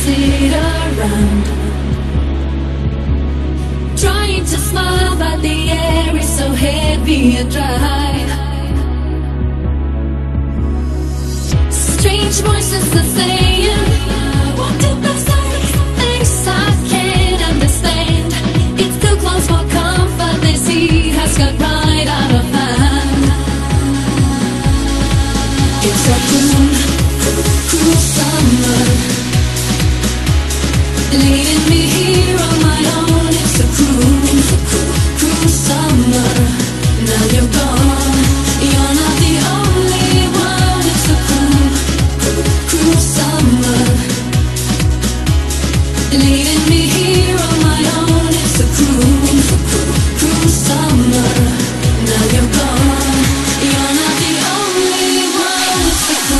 sit around, trying to smile, but the air is so heavy and dry. Strange voices are saying, what did they say? Things I can't understand. It's too close for comfort. This heat has got right out of hand. It's a cruel summer, leading me here on my own. It's a cruel summer. Now you're gone, you're not the only one. It's a cruel summer, leading me here on my own. It's a cruel summer. Now you're gone, you're not the only one. It's a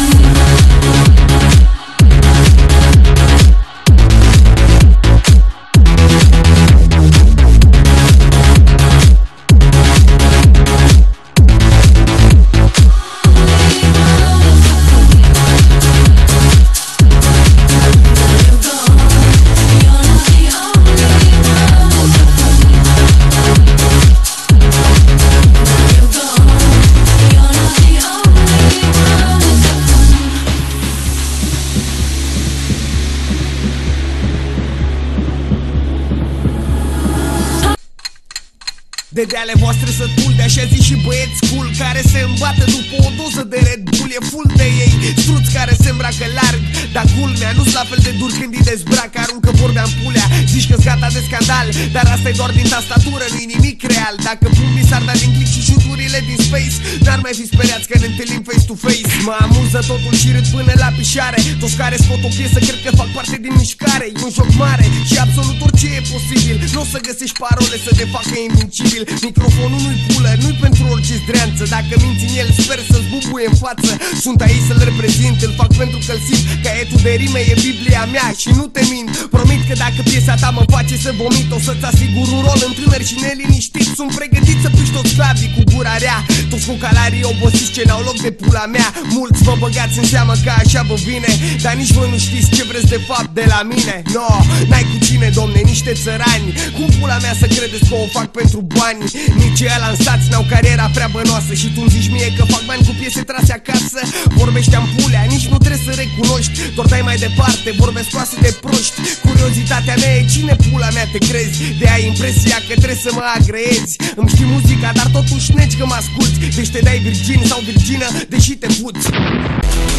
De ale voastre sătul de așa zi și băieți cool care se îmbată după o doză de Red Bull. E full de ei, struți care se îmbracă larg, dar culmea nu-s la fel de dur când îi dezbracă. Aruncă vorbe în pulea, zici că-s gata de scandal, dar asta e doar din tastatură, nu-i nimic real. Dacă pumnii s-ar da din click și șuturile din space, n-ar mai fi speriați că ne întâlnim face to face. Mă amuză totul și râd până la pișare. Toți care scot o piesă cred că fac parte din mișcare. E un joc mare și absolut orice e posibil. Nu o să găsești parole să te facă invincibil. Microfonul nu-i pulă, nu-i pentru orice zdreanță. Dacă minți în el, sper să-ți bubuie în față. Sunt aici să-l reprezint, îl fac pentru că-l simt. Caietul de rime e Biblia mea și nu te mint. Promit că dacă piesa ta mă face să vomit, o să-ți asigur un rol în tânăr și neliniștit. Sunt pregătit să piși toți clavii cu gura rea. Toți cucalarii obosiți ce n-au loc de pula mea. Mulți vă băgați în seamă că așa vă vine, dar nici voi nu știți ce vreți de fapt de la mine. No, n-ai cu cine, domne, niște țărani. Cum pula mea să credeți că o fac pentru bani? Nici ăia lansați n-au cariera prea bănoasă. Și tu îmi zici mie că fac bani cu piese trase acasă? Vorbește-am pulea, nici nu trebuie să recunoști. Doar dai mai departe, vorbe scoase de proști. Curiozitatea mea e cine pula mea te crezi? De ai impresia că trebuie să mă agreezi. Îmi știi muzica, dar totuși negi că mă asculti. Deci te dai virgin sau virgină, deși te puți.